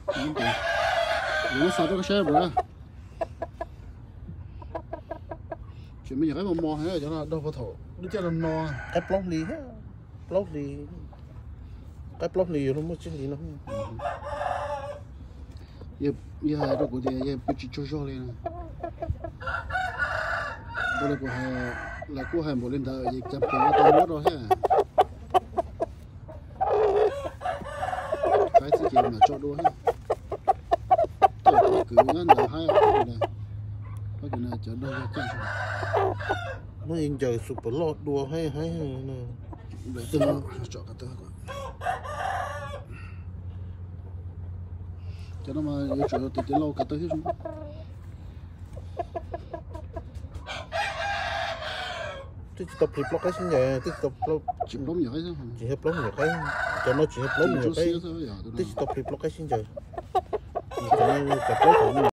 nó sao đó cái xe rồi chuyện bây giờ cái mà mò hết cho nó đâu có thổ đứa chơi nó no cái block đi cái block đi nó mới chuyện gì nó giờ đâu có gì giờ bị cho lên bữa nay của hai một lên thợ giờ chập cái nó to rồi ha cái gì mà cho đua ha tôi cứ ngăn là hai này có cái này chở đua cái nó in trời super lot đua hay nè để tôi nó chọn cái tơ cho nó mà yêu chuột thì lâu cả tới hết rồi tôi tập flip block cái xin nhờ tôi tập block chịu đóng nhỏ cái chỉ hết block nhiều cái cho nó chỉ hết block nhiều cái tôi tập flip block cái xin nhờ chỉ có tập block